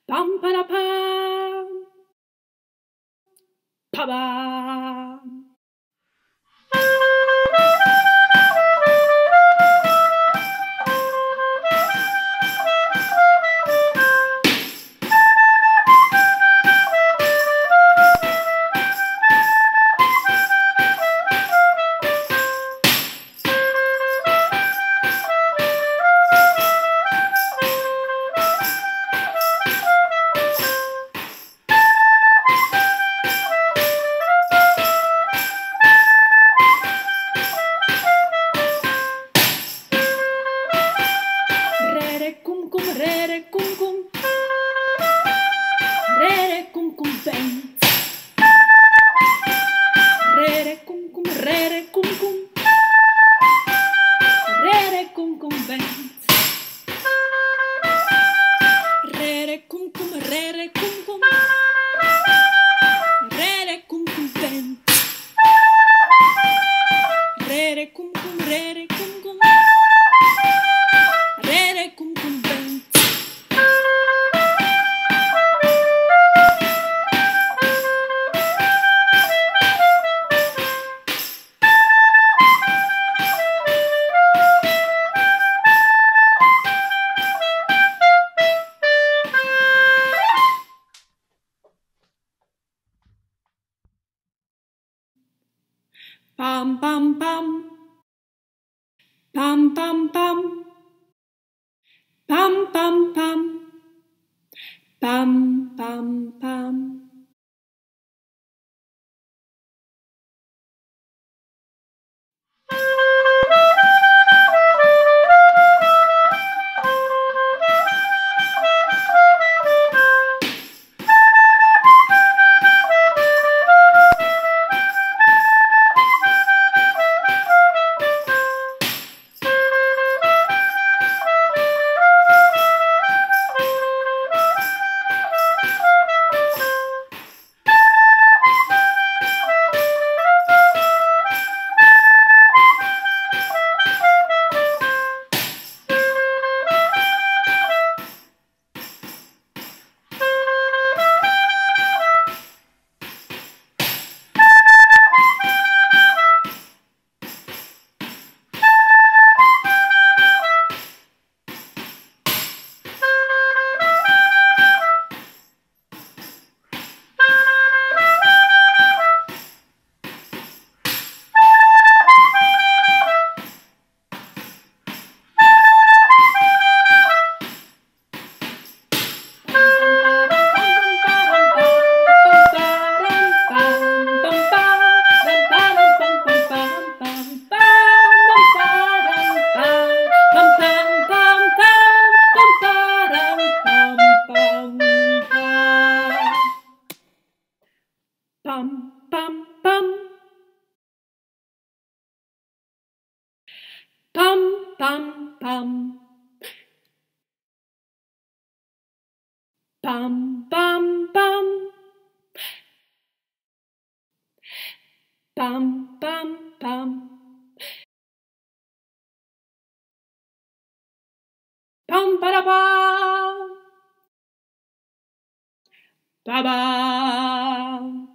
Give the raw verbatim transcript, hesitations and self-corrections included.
Pam para pam. Pa bam. Rere kum kum, rere kum kum bent. Rere kum kum, rere kum kum, rere kum kum bent. Rere kum kum, rere kum kum, rere kum kum bent. Rere kum kum, rere kum kum, rere kum kum bent. Pam pam pam, pam pam pam, pam pam pam, pam pam pam. Pam pam pam, pam pam pam, pam pam pam, pam pam pam, pam para pam, pa bam.